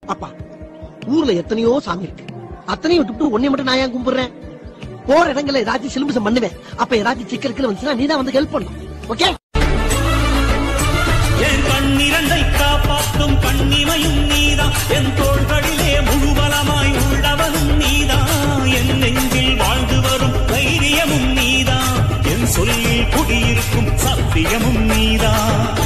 அப்பா ஊர்ல எத்தனையோ சாமி இருக்கு, அத்தனையும் விட்டு ஒன்னே மட்டும் நான் ஏன் கும்பிடுறேன்? போற இடங்கள்ல ஏதாச்சும் சிலுமிசம் பண்ணுவேன். அப்ப ஏதாச்சும் சிக்கல் வந்துச்சுன்னா நீ தான் வந்து ஹெல்ப் பண்ணும். ஓகே? என் கண்ணிரண்டை காப்பாற்றும் கண்ணிமையும் நீதான், என் தோள்களிலே முழுவலமாய் உள்ளவனும் நீதான், என் நெஞ்சில் வாழ்ந்து வரும் தைரியமும் நீதான், என் சொல்லில் குடியிருக்கும் சத்தியமும் நீதான்.